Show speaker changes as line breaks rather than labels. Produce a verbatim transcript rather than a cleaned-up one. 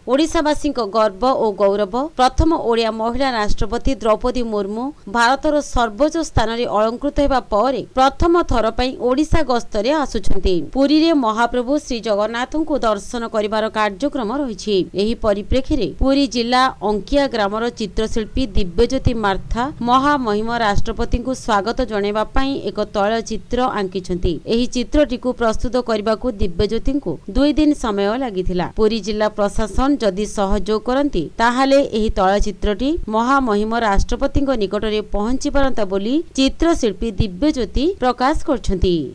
ओडिशावासी गर्व और गौरव प्रथम ओडिया महिला राष्ट्रपति द्रौपदी मुर्मू भारतर सर्वोच्च स्थान में अलंकृत होगा पर प्रथम थर पर ओडिशा गस्तरे आसुछंती। पुरी रे महाप्रभु श्री जगन्नाथ को दर्शन करिवार कार्यक्रम रही। एही परिप्रेक्षी रे पुरी जिला अंकिया ग्रामर चित्रशिल्पी दिव्यज्योति मार्था महामहिम राष्ट्रपति को स्वागत जणाइबा पई एक तैलचित्र आंकिछंती। एही चित्रटी को प्रस्तुत करने को दिव्यज्योति को दुई दिन समय लागिथिला। पुरी जिला प्रशासन जदि सहयोग करती ताहाले एही तैलचित्रटी महामहिम राष्ट्रपति निकटरे पहुंची पारंता बोली चित्रशिल्पी दिव्यज्योति प्रकाश करछंती।